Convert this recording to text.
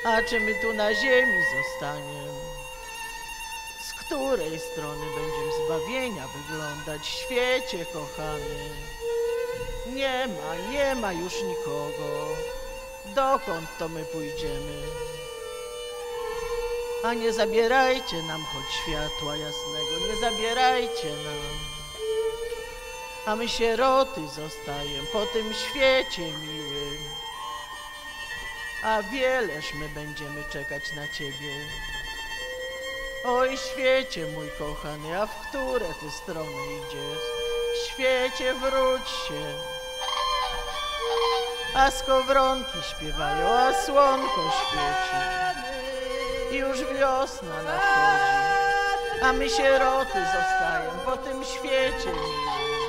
A czy my tu na ziemi zostaniemy? Z której strony będziem zbawienia wyglądać, świecie kochany? Nie ma już nikogo. Dokąd to my pójdziemy? A nie zabierajcie nam choć światła jasnego, nie zabierajcie nam. A my sieroty zostajem po tym świecie miłym. A wieleż my będziemy czekać na Ciebie. Oj, świecie mój kochany, a w które Ty strony idziesz? Świecie, wróć się. A skowronki śpiewają, a słonko świeci. Już wiosna nadchodzi, a my sieroty zostajem po tym świecie miłym.